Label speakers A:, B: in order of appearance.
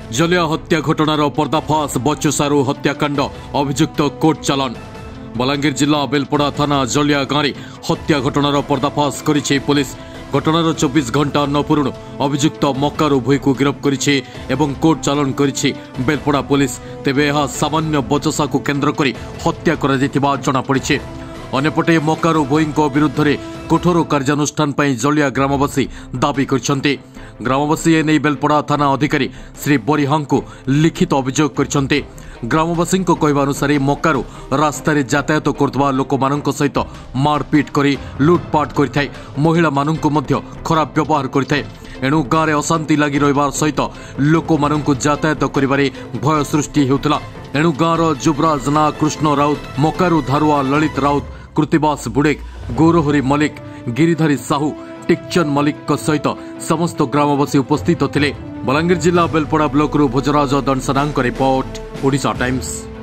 A: जलिया हत्या घटनार पर्दाफाश बचसारू हत्याकांड अभियुक्त कोर्ट चालान। बलांगीर जिला बेलपड़ा थाना जलिया गाँव हत्या घटनार पर्दाफाश करिछि पुलिस। घटनार 24 घंटा न पूर्ण अभियुक्त मक्कारु भुई को गिरफ्त करिछि एवं कोर्ट चालान करिछि बेलपड़ा पुलिस। तेबे यह सामान्य बचसा को केन्द्र करी हत्या करा जायतिबा जणा पड़िछि। अन्यपटे मक्कारु भुई विरुद्ध में कठोर कार्यानुष्ठान पर जलिया ग्रामवासी दाबी करछन्ति। ग्रामवासी एने बेलपड़ा थाना अधिकारी श्री बरिहा को लिखित अभियोग करछन्ति। ग्रामवासी कहवा अनुसार मक्कारु रास्तार यातायात करथबा लोक मानक सहित मारपीट करी लुटपाट करिथाय, महिला मानकु मध्य खराब व्यवहार करिथाय। एणु गाँव अशांति लगी रहिबार सहित लोक मानकु यातायात करिबारे भय सृष्टि हेउतला। एणु गाँवर युवराज नाग कृष्ण राउत, मक्कारु धारुआ ललित राउत, कृतिबास बुड़ेक, गौरहरी मलिक, गिरिधारी साहू, टिकचंद मलिक सहित समस्त ग्रामवासी उपस्थित थिले। बलांगीर जिला बेलपड़ा ब्लॉक भोजराज दंडसनांक रिपोर्ट, ओडिशा टाइम्स।